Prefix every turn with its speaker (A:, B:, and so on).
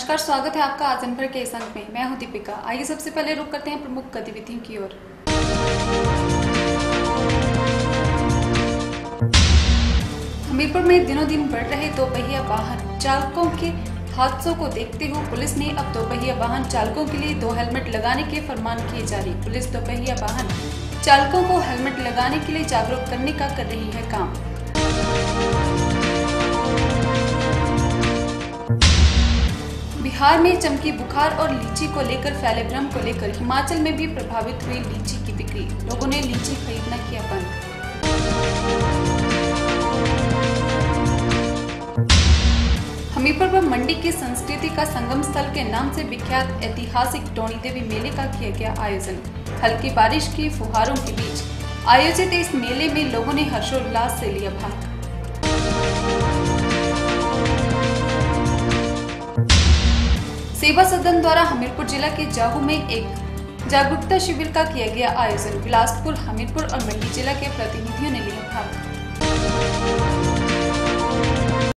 A: नमस्कार, स्वागत है आपका आज भर के इस अंक में। मैं हूं दीपिका। आइए सबसे पहले रुक करते हैं प्रमुख गतिविधियों की ओर। हमीरपुर में दिनों दिन बढ़ रहे दोपहिया वाहन चालकों के हादसों को देखते हुए पुलिस ने अब दोपहिया वाहन चालकों के लिए 2 हेलमेट लगाने के फरमान किए जारी। पुलिस दोपहिया वाहन चालकों को हेलमेट लगाने के लिए जागरूक करने का कर रही है काम। बिहार में चमकी बुखार और लीची को लेकर फैले भ्रम को लेकर हिमाचल में भी प्रभावित हुई लीची की बिक्री। लोगों ने लीची खरीदना किया बंद। हमीरपुर पर मंडी की संस्कृति का संगम स्थल के नाम से विख्यात ऐतिहासिक टोणी देवी मेले का किया गया आयोजन। हल्की बारिश की फुहारों के बीच आयोजित इस मेले में लोगों ने हर्षोल्लास से लिया भाग। सेवा सदन द्वारा हमीरपुर जिला के जाहू में एक जागरूकता शिविर का किया गया आयोजन। बिलासपुर, हमीरपुर और मंडी जिला के प्रतिनिधियों ने लिया भाग।